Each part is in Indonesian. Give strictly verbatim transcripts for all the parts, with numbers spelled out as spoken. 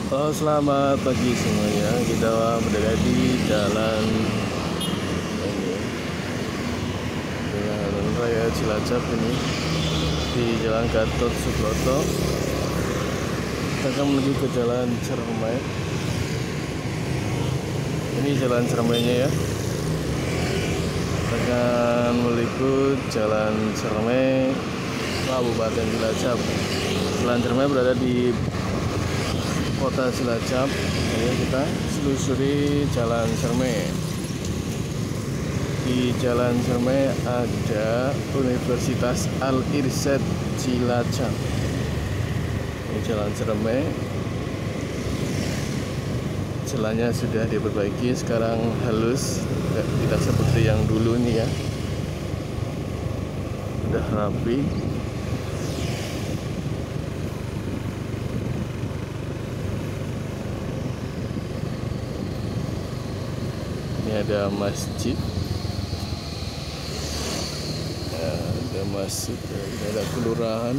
Oh, selamat pagi semuanya. Kita berada di jalan ini, Jalan Raya Cilacap ini, di Jalan Gatot Subroto. Kita akan menuju ke Jalan Ciremai. Ini Jalan Ciremainya ya. Kita akan meliput Jalan Ciremai, Kabupaten Cilacap. Jalan Ciremai berada di Kota Cilacap. Ayo kita selusuri Jalan Ciremai. Di Jalan Ciremai ada Universitas Al-Irsyad Cilacap. Ini Jalan Ciremai. Jalannya sudah diperbaiki, sekarang halus, tidak seperti yang dulu nih ya. Sudah rapi. Ini ada masjid, ya, ada masjid, ini ada kelurahan.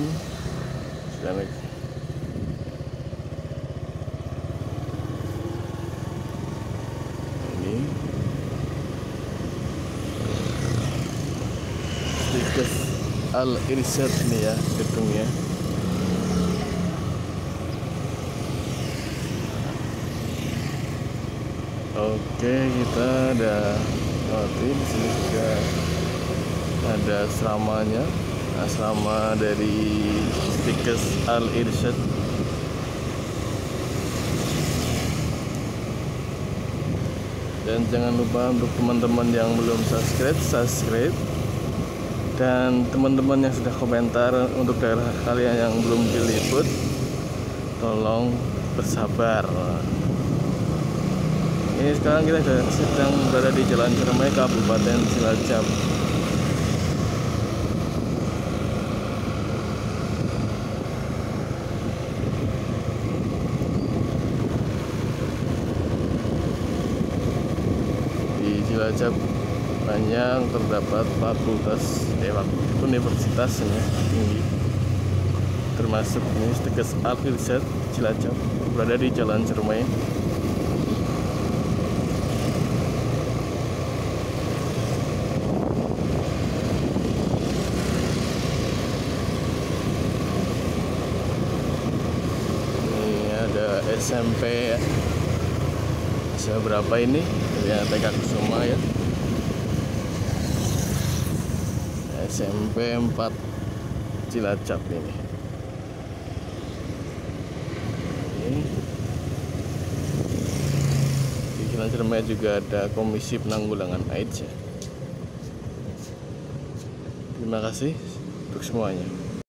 Ini Universitas Al-Irsyad nih ya gedungnya. Oke, kita ada nanti di sini juga ada asramanya, asrama dari Universitas Al-Irsyad. Dan jangan lupa untuk teman-teman yang belum subscribe, subscribe. Dan teman-teman yang sudah komentar untuk daerah kalian yang belum diliput, tolong bersabar. Ini sekarang kita sedang berada di Jalan Ciremai, Kabupaten Cilacap. Di Cilacap banyak terdapat fakultas, eh, universitas ya, tinggi, termasuk Universitas Al-Irsyad Cilacap berada di Jalan Ciremai. Ada S M P ya. S M P berapa ini? Ya, T K Kusuma ya. S M P empat Cilacap ini. Ini. Di Jalan Ciremai juga ada Komisi Penanggulangan AIDS ya. Terima kasih untuk semuanya.